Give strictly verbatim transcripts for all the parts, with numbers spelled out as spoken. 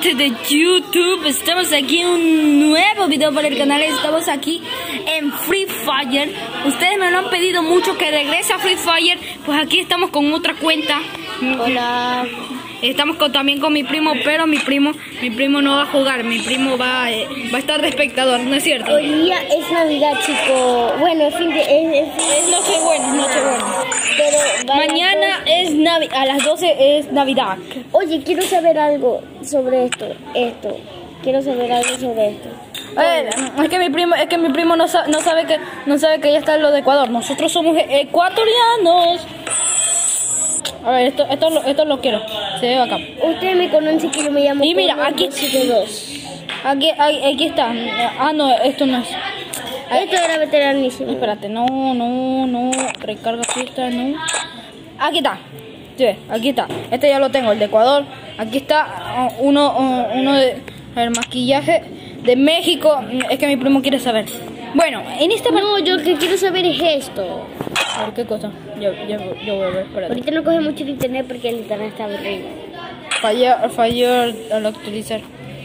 gente de YouTube, estamos aquí en un nuevo video para el canal. Estamos aquí en Free Fire. Ustedes me lo han pedido mucho que regrese a Free Fire. Pues aquí estamos con otra cuenta. Hola. Estamos con, también con mi primo, pero mi primo mi primo no va a jugar. Mi primo va, eh, va a estar de espectador, ¿no es cierto? Hoy día es Navidad, chicos. Bueno, es fin de... Es, es, Es Nochebuena, Nochebuena. Pero Mañana es Navi a las doce es Navidad. Oye, quiero saber algo sobre esto. Esto. Quiero saber algo sobre esto. A ver, es que mi primo, es que mi primo no sabe, no sabe que no sabe que ya está en lo de Ecuador. Nosotros somos ecuatorianos. A ver, esto, esto, lo- esto lo quiero. Se ve acá. Ustedes me conocen que yo me llamo... Y mira, aquí- dos. Aquí, aquí, aquí está. Ah, no, esto no es. Esto era veteranísimo. Espérate, no, no, no. Recarga fiesta, no. Aquí está. Sí, aquí está. Este ya lo tengo, el de Ecuador. Aquí está uh, uno, uh, uno de a ver, maquillaje de México. Es que mi primo quiere saber. Bueno, en esta parte. No, yo lo que quiero saber es esto. A ver, ¿qué cosa? Yo, yo, yo voy a ver, espérate. Ahorita no coge mucho el internet porque el internet está aburrido. Falló, falló al actualizar.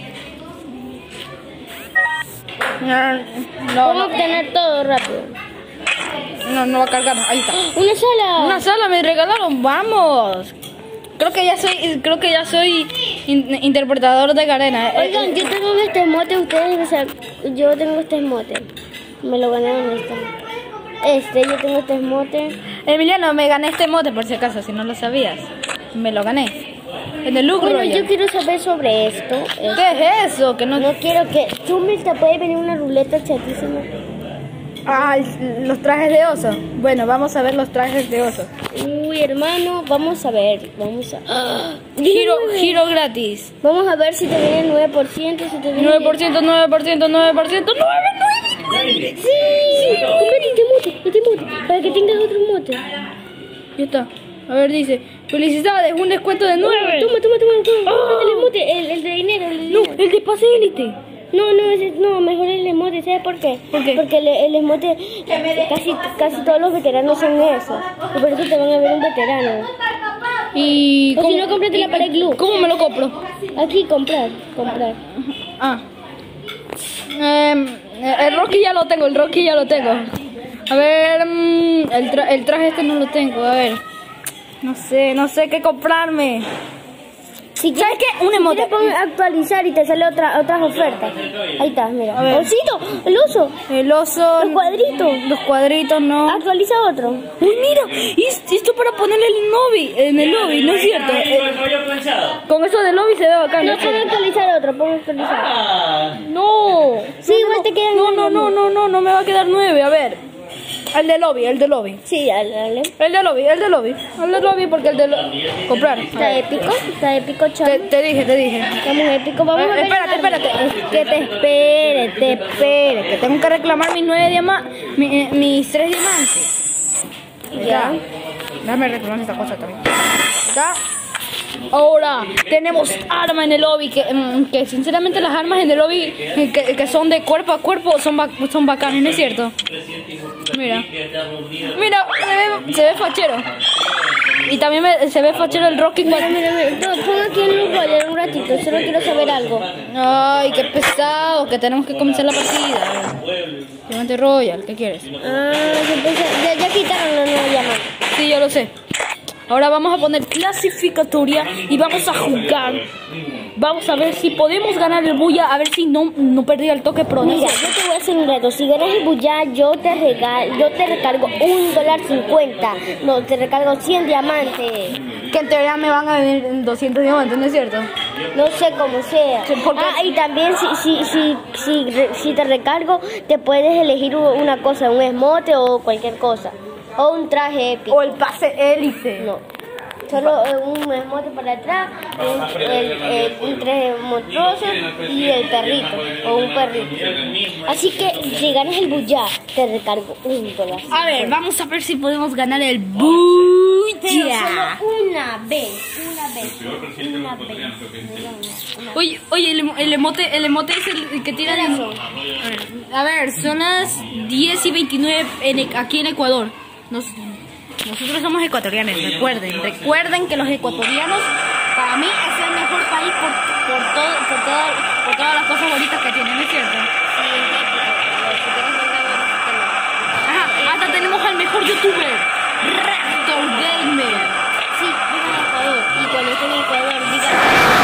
No, no, ¿Cómo no, obtener todo rápido? no, no va a cargar. Ahí está. ¡Una sala! Una sala me regalaron, vamos. Creo que ya soy, creo que ya soy in- interpretador de Garena. Oigan, yo tengo este esmote, ustedes, o sea, yo tengo este esmote. Me lo ganaron esto. Este, yo tengo este esmote. Emiliano, me gané este mote por si acaso, si no lo sabías. Me lo gané. En el lucro. Bueno, yo quiero saber sobre esto. esto. ¿Qué es eso? Que no. No quiero que... Chumel, te puede venir una ruleta chatísima. Ah, los trajes de oso. Bueno, vamos a ver los trajes de oso. Uy, hermano, vamos a ver. Vamos a... ¡Ah! Giro, nueve. giro gratis. Vamos a ver si te viene el nueve por ciento, si te viene... nueve por ciento, nueve por ciento, nueve por ciento, nueve, nueve. Sí, cómprate este mote, este mote, para que tengas otro mote. Ya está. A ver, dice, felicidades, un descuento de nueve. Toma, toma, toma, toma. Cómprate el emote, el, el de dinero, el de No, dinero. el de pase élite. No, no, ese, no, mejor el emote, ¿sabes por qué? ¿Por qué? Porque el, el emote, casi, casi todos los veteranos son esos. Y por eso te van a ver un veterano. Y O si ¿cómo- no, cómprate la pared glue. ¿Cómo me lo compro? Aquí, comprar, comprar. Ah. Em, el Rocky ya lo tengo, el Rocky ya lo tengo. A ver, mm, el, tra- el traje este no lo tengo, a ver. No sé, no sé qué comprarme. Si ¿Sabes qué? Un Si emote. quieres pon actualizar y te sale otra, otras ofertas. Ahí está, mira. A ver. Osito, el oso, El oso. los cuadritos. Los cuadritos no. Actualiza otro. Uy, mira, es- esto para ponerle el lobby, en el lobby, ¿no es cierto? Eh, con eso del lobby se ve bacán. No, ¿no? pon actualizar otro, pon actualizar. No. Sí, igual te quedan No, nueve, no, no, no, no, no me va a quedar nueve, a ver. El de lobby, el de lobby. Sí, dale, dale. El de lobby, el de lobby. El de lobby porque el de lobby. Comprar. A Está ver. épico, está épico, Te, chaval. te dije, te dije. Estamos épico, vamos a Eh, ver. espérate, espérate. Es que te espere, te espere. Que tengo que reclamar mis nueve diamantes. Mi, eh, mis tres diamantes. Ya. Déjame reclamar esta cosa también. ¿Está? Ahora tenemos arma en el lobby. Que, mm, que sinceramente las armas en el lobby eh, que, que son de cuerpo a cuerpo son, ba- son bacanas, ¿no es cierto? Mira. Mira, se ve, se ve fachero. Y también me- se ve fachero el Rocky. Mira, mira, mira. No, pon aquí en un roller un ratito, solo quiero saber algo. Ay, qué pesado, que tenemos que comenzar la partida. Diamante Royal, ¿qué quieres? Ah, yo pensé, ya, ya quitaron la nueva llamada. Sí, yo lo sé. Ahora vamos a poner clasificatoria y vamos a jugar. Vamos a ver si podemos ganar el bulla, a ver si no, no perdí el toque pro. Mira, yo te voy a hacer un reto. Si ganas el bulla, yo te regal, yo te recargo un dólar cincuenta. No, te recargo cien diamantes. Que en teoría me van a venir doscientos diamantes, ¿no es cierto? No sé cómo sea. Sí, porque- Ah, y también si, si, si, si, re- si te recargo, te puedes elegir u- una cosa, un esmote o cualquier cosa. O un traje épico. O el pase élite. No. Solo eh, un esmote para atrás, un, el, el- un traje monstruoso y el perrito. O un perrito. Así que si ganas el bulla, te recargo un dólar. A ver, vamos a ver si podemos ganar el Pero bulla. solo una vez. Una vez. Una vez. Una- Oye, oye, el, emo- el emote, el emote es el que tira ¿Qué de... horas son? A ver, a ver, son las diez y veintinueve en, e- aquí en Ecuador. Nos- nosotros somos ecuatorianos, recuerden. Recuerden que los ecuatorianos, para mí, es el mejor país por, por todo, por todo, por todas las cosas bonitas que tiene, ¿no es cierto? Ajá, hasta tenemos al mejor youtuber, Rector Gamer. Sí, vive en Ecuador. Y cuando esté en Ecuador, diga.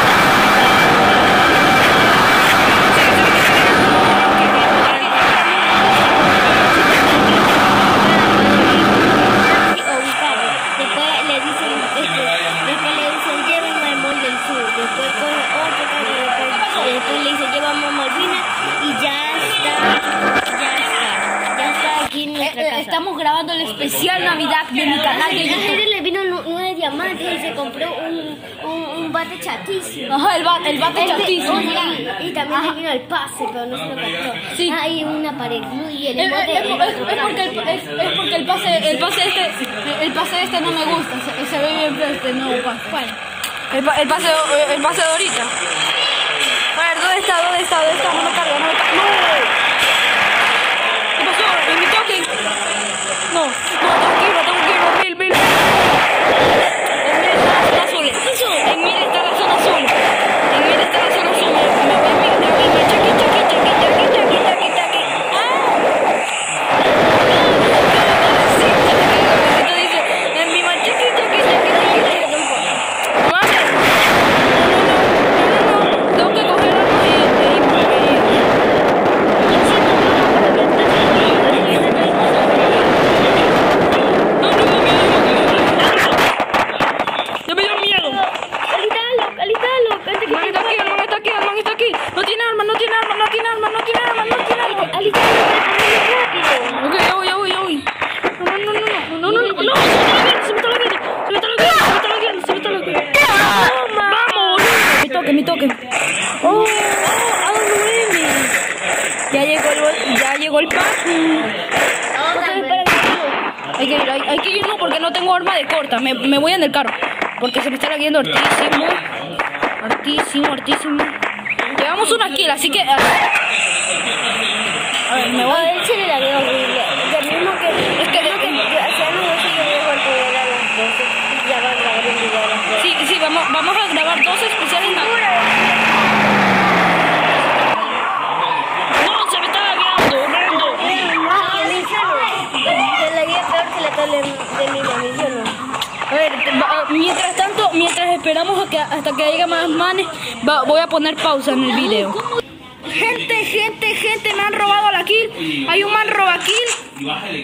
Estamos grabando el especial Navidad de mi canal de YouTube. A Jerry le vino nueve diamantes y se compró un, un, un bate chatísimo. Ajá, el, ba el bate chatísimo. Y, y también le vino el pase, pero no se lo compró. Sí. Ah, y una pared. Y el es, emote, es, es, es, porque el, es, es porque el pase, el pase este, el pase este no me gusta. Se, se ve bien feo este nuevo pase. ¿Cuál? El, pa el pase, el pase de ahorita. A ver, ¿dónde está? ¿Dónde está? ¿Dónde está? No me carga, no me carga. ¡No! ¿Qué pasó? ¿En mi toque? No, no, tranquilo, tranquilo, Mil, Mil. En Mil está la zona azul. En Mil está la zona azul. En Mil está la zona azul. Me voy a mirar, chaqui, chaqui, chaqui, chaqui, chaqui, chaqui, chaqui. ¡Ah! Sí, esto dice, en mi chaqui, chaqui, chaqui, chaqui. Madre. No, no, no, no, no. Tengo que coger algo y mi toque. Oh, oh, a nueve. Ya llegó el, ya llegó el pack. Hay que ir, hay, hay que ir, no, porque no tengo arma de corta. Me, me voy en el carro. Porque se me está lagueando hartísimo. Hartísimo, hartísimo. Llevamos una kill, así que... A ver, me voy. A él se le lagueó horrible. Lo mismo que... Es que lo que hacíamos eso yo llego al poder a las doce. Ya va a grabar un video a las doce. Sí, sí, vamos, vamos a grabar dos especiales. No, se me está lagueando, horrendo. Se laguea peor que la tablet de mi mami, no. A ver, mientras tanto, mientras esperamos a que, hasta que haya más manes, va, voy a poner pausa en el video. Gente, gente, gente, me han robado la kill. Hay un man roba kill.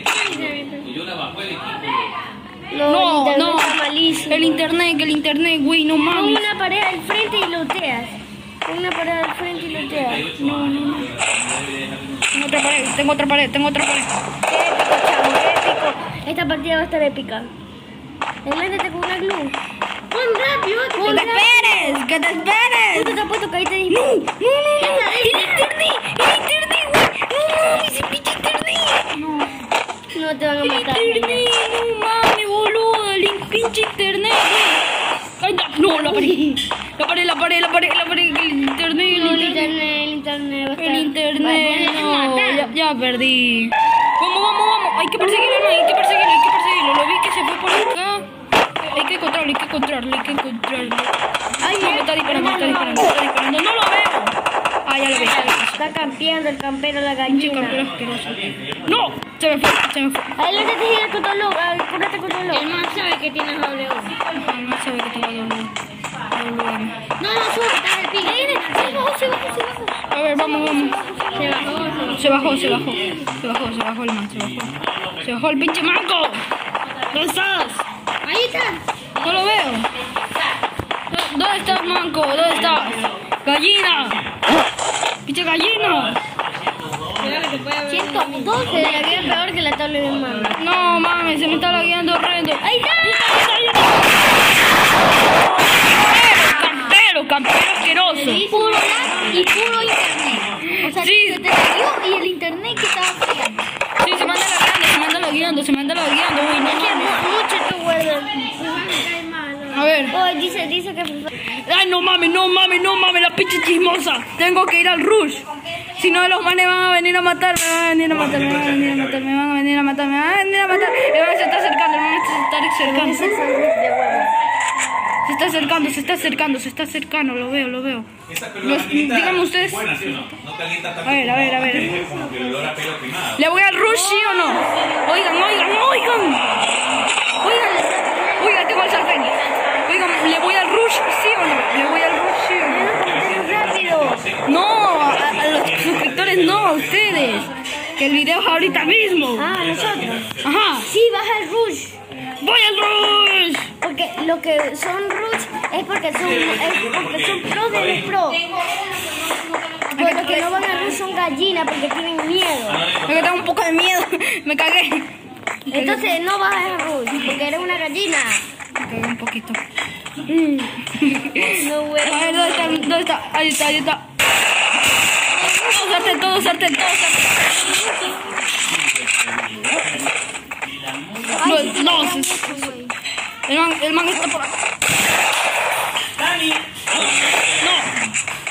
No, el no, está malísimo. el internet, el internet, güey, no mames. Pon una pared al frente y looteas. Pon una pared al frente y looteas. No, no, no. Tengo otra pared, tengo otra pared, tengo otra pared. Qué épico, chavo, qué épico. Esta partida va a estar épica. Enlándate con una glue. ¡Pon rápido! ¡Que te esperes! ¡Que te esperes! Tú te has puesto que ahí te ¡No! ¡No, no, no! ¡El internet! ¡El internet, güey! ¡No mames, ese pinche internet! No. No te van a matar. ¡El internet! ¡No mames, boludo! ¡El pinche internet, güey! ¡Ay, no! ¡No, la pared! ¡La pared, la pared, la pared, la pared! ¡El internet, el No, el internet! internet, el internet va a estar... El internet, no, ya, ya perdí. Vamos, vamos, vamos. Hay que perseguirlo, hay que perseguirlo, hay que perseguirlo. Lo vi que se fue por acá. Hay que encontrarlo, hay que encontrarlo, hay que encontrarlo. Ay, no, me está disparando, me está disparando, me está disparando. No lo veo. Ah, ya lo vi. Está campeando el campero la Pinche gallina. campero asqueroso. No, se me fue, se me fue. Adelante, gira con todo lo, cúrate con todo lo. El man sabe que tienes doble uno. No sabe que tengo doble. No, no, sube, está en el pico. Se bajó, se bajó, se bajó. A ver, vamos, vamos. Se bajó, Se bajó, se bajó. Se bajó, se bajó el man, se bajó. Se bajó el pinche manco. ¿Dónde estás? ahí está. No lo veo. ¿Dónde estás, manco? ¿Dónde estás? ¡Gallina! ¡Pinche gallina! ciento doce, se la queda peor que la tabla de mano. No, mames, se me está lagueando horrendo. ¡Ahí está! ¡Campero, campero asqueroso! Puro lag y puro internet. O sea, Sí. se te lagueó y el internet que estaba fallando. Sí, se me anda lagueando, se me anda lagueando, se me anda lagueando, güey, no Es que mames. mu- mucho tu guardas. A ver. Oh, dice, dice que... Ay, no mames, no mames, no mames, la pinche chismosa. Tengo que ir al rush. Si no, los manes van a venir a matar, me van a venir a matar, me van a venir a matar, me van a venir a matar, me van a venir a matar. El man se está acercando, el man se está acercando. de huevos. Se está acercando, se está acercando, se está acercando, lo veo, lo veo. Los, díganme ustedes. Buena, ¿sí o no? No calienta tanto. A ver, a ver, a ver. Deje como que el olor a pelo quemado. ¿Le voy al rush, sí o no? Oigan, oigan, oigan. Oigan, oigan, tengo el sartén. Oigan, ¿le voy al rush, sí o no? ¿Le voy al rush, sí o no? rápido. No, a, a los suscriptores no, a ustedes. Que el video es ahorita mismo. Ah, nosotros. Ajá. Sí, baja el rush. ¡Voy al rush! Porque lo que son rush es porque son, es porque son pro de los pro. Pero los que no van al rush son gallinas porque tienen miedo. Es que tengo un poco de miedo. Me cagué. Entonces no bajas el rush porque eres una gallina. Me cagué un poquito. No, güey. A ver, ¿dónde está? ¿Dónde está? Ahí está, ahí está. Todo sartén, todo sartén, todo sartén. No, no, el man, el man está por acá. No.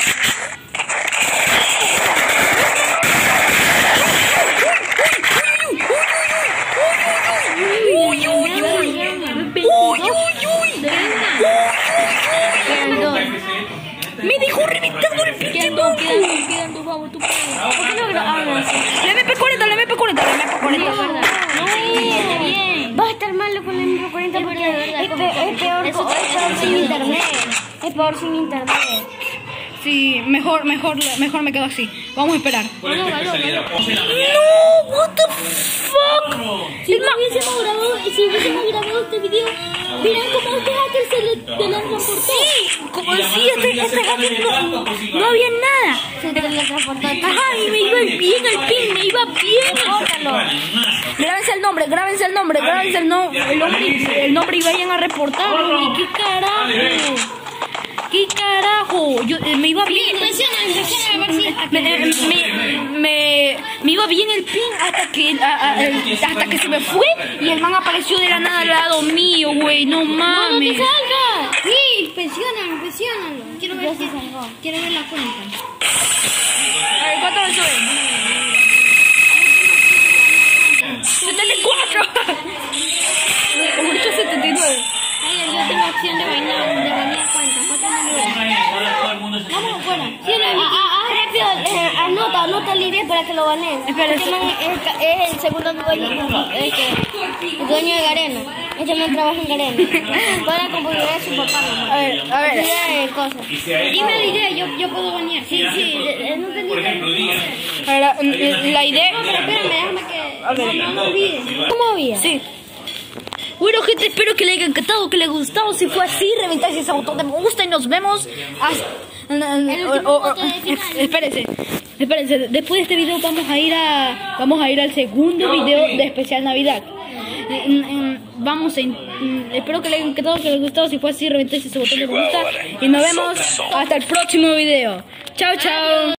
Uy, uy, uy. Uy, uy, uy. Me dejó reventado el pinche banco. Quedan dos, vamos, tú puedes. ¿Por qué no grabas? La M P cuarenta, la M P cuarenta, la M P cuarenta. No, bien. Vas a estar malo con la M P cuarenta porque es, pe es peor, co- es peor sin internet. Es peor sin internet. Sí, mejor, mejor, mejor me quedo así. Vamos a esperar. ¿Cuál es tu especialidad? once de la mañana. No, what the fuck. Si no hubiésemos grabado, si hubiésemos grabado este video, miren cómo este hacker se le teletransportó. Sí, como decía, este, este hacker no, no había nada. Se teletransportó. Ajá, y me iba bien el pin, me iba bien. Córtalo. Grábense el nombre, grábense el nombre, grábense el, no, el nombre, el nombre y vayan a reportarlo. ¿Y qué carajo? ¿Qué carajo? Yo, eh, me iba bien. Impresiona, impresiona, a ver si. Me, me, me, me iba bien el pin hasta que a- a- el- hasta que se me fue y el man apareció de la nada al lado mío, güey. No ¡No, no mames. te salga! Sí, inspeccionalo, inspeccionalo. Quiero ver si quiero ver la cuenta. A ver, ¿cuánto le sube? setenta y cuatro. ocho setenta y nueve. Ay, yo tengo opción de bañar, de bañar cuentas. Vamos afuera. Sí, Ah, la ah, ah, rápido, eh, anota, anota el I D para que lo baneen. Espera, Este man es, ca- es el segundo dueño, este, el dueño de Garena. Este man trabaja en Garena. Para la computadora de su papá nomás. A ver, a ver. Olvida de cosas. dime la idea, yo, yo puedo bañar. Sí, sí. Eh, no te Por ejemplo, digan. A ver, la, la idea. Espérame, déjame que. A ver. No me olvides. ¿Cómo había? Sí. Bueno, gente, espero que les haya encantado, que les haya gustado. Si fue así, reventarse ese botón de me gusta y nos vemos hasta... El último o- o- voto de final. Espérense, espérense. Después de este video vamos a ir a vamos a ir al segundo video de especial Navidad. Eh, mm, mm, Vamos a in- mm, espero que les haya encantado, que les haya gustado. Si fue así, reventarse ese botón de me gusta y nos vemos hasta el próximo video. Chao, chao.